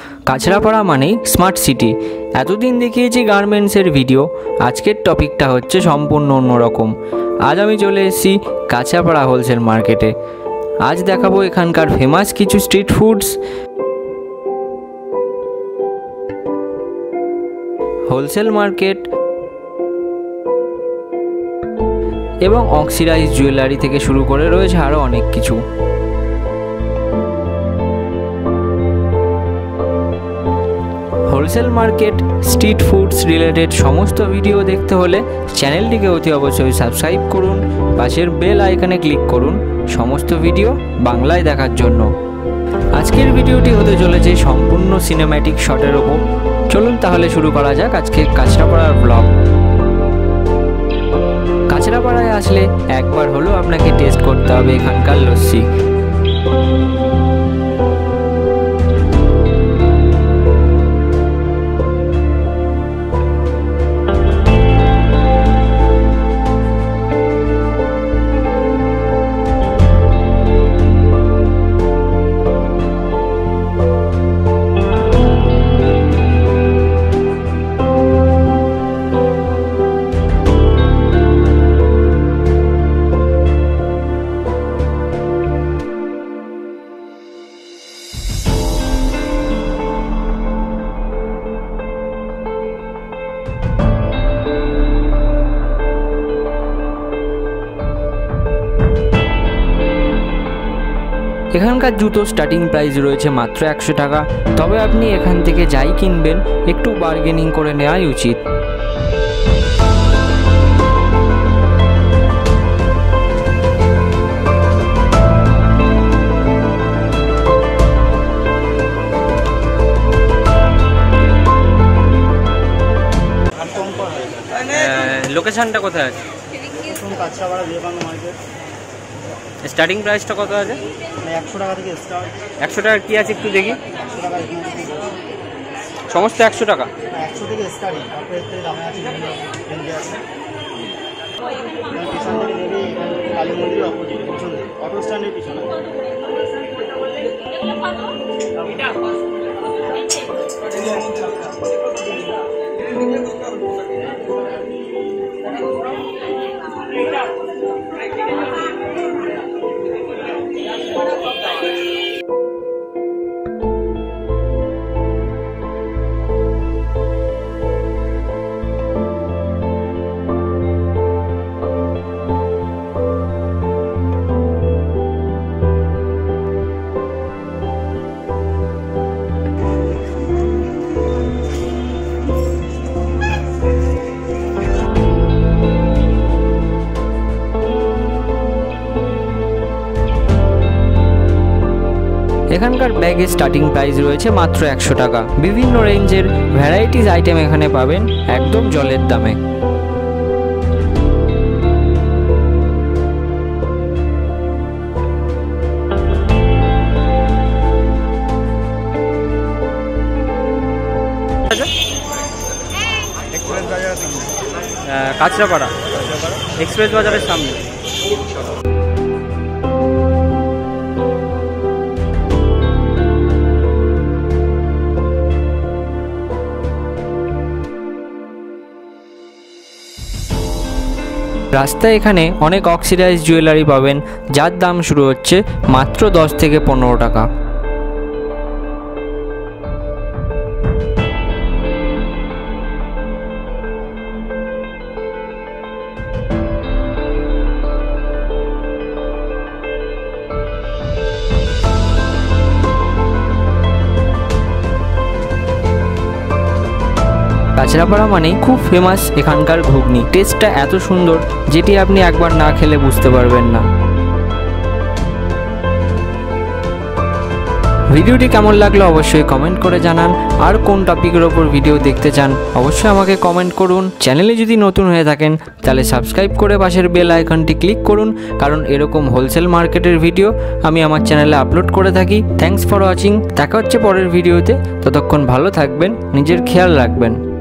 কাছড়াপাড়া মানেই smart city. এতদিন দেখিয়েছি গার্মেন্টসের ভিডিও, আজকের টপিকটা হচ্ছে সম্পূর্ণ অন্যরকম। আজ আমি চলে এসেছি কাছড়াপাড়া হোলসেল মার্কেটে। আজ দেখাবো এখানকার ফেমাস কিছু স্ট্রিট ফুডস, হোলসেল মার্কেট এবং অক্সিডাইজ জুয়েলারি থেকে শুরু করে রয়েছে আরও অনেক কিছু। Wholesale market, street foods related সমস্ত ভিডিও দেখতে হলে চ্যানেলটিকে অতি অবশ্যই সাবস্ক্রাইব করুন, পাশের বেল আইকনে ক্লিক করুন সমস্ত ভিডিও বাংলায় দেখার জন্য। আজকের ভিডিওটি হতে চলেছে সম্পূর্ণ সিনেম্যাটিক শটের ওপর। চলুন তাহলে শুরু করা যাক আজকে কাছড়াপাড়ার ব্লগ। কাছড়াপাড়ায় আসলে একবার হলেও আপনাকে টেস্ট করতে হবে এখানকার লস্যি। এখানকার জুতো স্টার্টিং প্রাইস রয়েছে মাত্র 100 টাকা। তবে আপনি এখান থেকে যাই কিনবেন একটু বার্গেনিং করে নেওয়াই উচিত। লোকেশনটা কোথায় আছে? কাছড়াপাড়া বিবেকানন্দ মার্কেট। স্টার্টিং প্রাইসটা কত আছে? 100 টাকা থেকে স্টার্ট। 100 টাকার কি আছে একটু দেখি। 100 টাকা সমস্ত 100 টাকা? 100 থেকে স্টার্টিং, তারপরে এর থেকে দামে আছে রেঞ্জে আছে। পিছন থেকে নেবে কালী মন্দিরের অপোজিট, পিছনে অটো স্ট্যান্ডের পিছনে। এখানকার ব্যাগের স্টার্টিং প্রাইস রয়েছে মাত্র 100 টাকা। বিভিন্ন রেঞ্জের ভ্যারাইটিস আইটেম এখানে পাবেন একদম জলের দামে। কাছড়াপাড়া এক্সপ্রেস বাজারের সামনে। রাস্তায় এখানে অনেক অক্সিডাইজ জুয়েলারি পাবেন, যার দাম শুরু হচ্ছে মাত্র 10 থেকে 15 টাকা। কাছড়াপাড়া মানেই খুব ফেমাস এখানকার ঘুগনি। টেস্টটা এত সুন্দর যেটি আপনি একবার না খেলে বুঝতে পারবেন না। ভিডিওটি কেমন লাগলো অবশ্যই কমেন্ট করে জানান। আর কোন টপিকের ওপর ভিডিও দেখতে চান অবশ্যই আমাকে কমেন্ট করুন। চ্যানেলে যদি নতুন হয়ে থাকেন তাহলে সাবস্ক্রাইব করে পাশের বেল আইকনটি ক্লিক করুন, কারণ এরকম হোলসেল মার্কেটের ভিডিও আমি আমার চ্যানেলে আপলোড করে থাকি। Thanks for watching. দেখা হচ্ছে পরের ভিডিওতে। ততক্ষণ ভালো থাকবেন, নিজের খেয়াল রাখবেন।